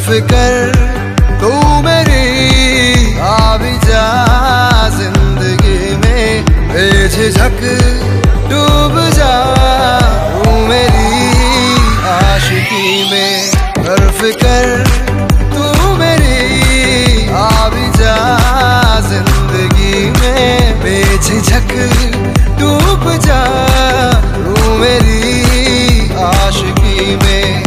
फिकर तू मेरी आ भी जा जिंदगी में, बेझिझक डूब जा तू मेरी आशिकी में। कर फिकर तू मेरी आ भी जा जिंदगी में, बेझिझक डूब जा तू मेरी आशिकी में।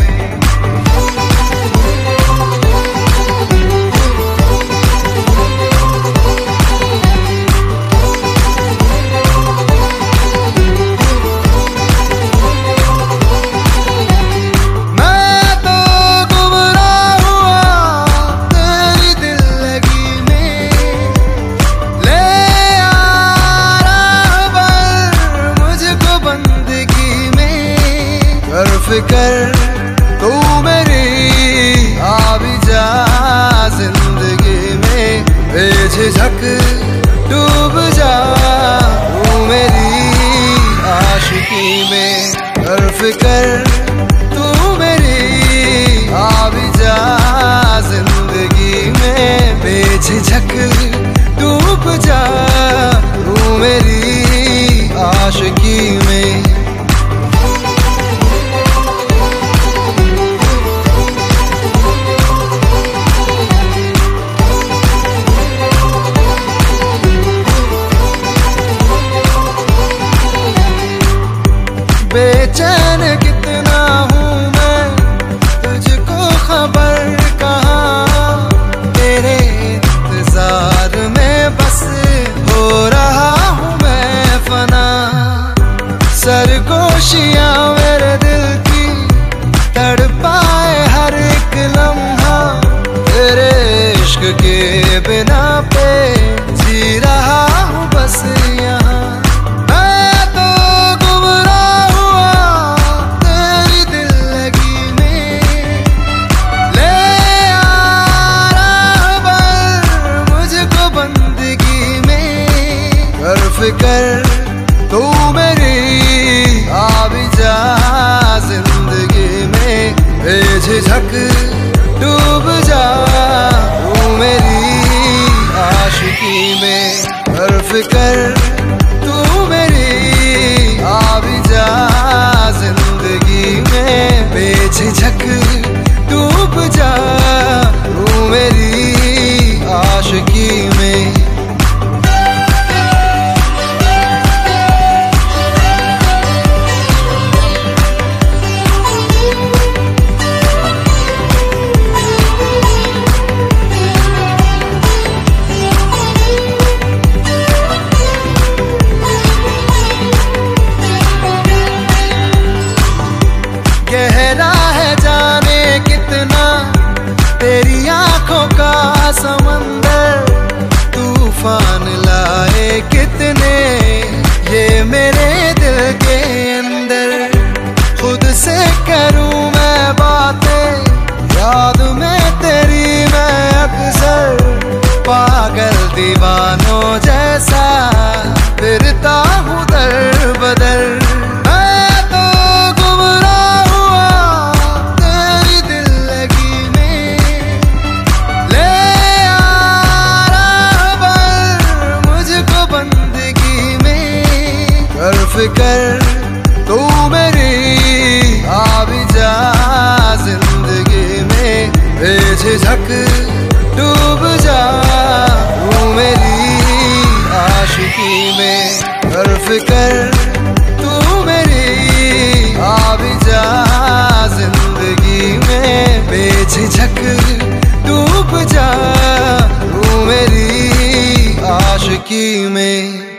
कर फिकर तू मेरी आ भी जा जिंदगी में, बेझिझक डूब जा तू मेरी आशिकी में। कर फिकर तू मेरी आ भी जा जिंदगी में, बेझिझक डूब जा तू मेरी आशिकी में। बेचैन कितना हूँ मैं तुझको खबर कहाँ, तेरे इंतजार में बस हो रहा हूँ मैं फना। सरगोशियाँ मेरे दिल की तड़पाए हर एक लम्हा, तेरे इश्क के बिना पे जी रहा हूँ बस यहाँ। कर फिकर तू मेरी आ भी जा जिंदगी में, बेझिझक डूब जा तू मेरी आशिकी में। कर फिकर तू मेरी आ भी जा जिंदगी में, बेझिझक डूब जा तू मेरी आशिकी में। गहरा है जाने कितना तेरी आंखों का समंदर, तूफान लाए कितने ये मेरे दिल के अंदर। खुद से करूं मैं बातें, याद में तेरी मैं अक्सर, पागल दीवानों जैसा फिरता हूँ दर बदर। कर फिकर तू मेरी आ भी जा जिंदगी में, बेझिझक डूब जा तू मेरी आशिकी में। कर फिकर तू मेरी आ भी जा जिंदगी में, बेझिझक डूब जा तू मेरी आशिकी में।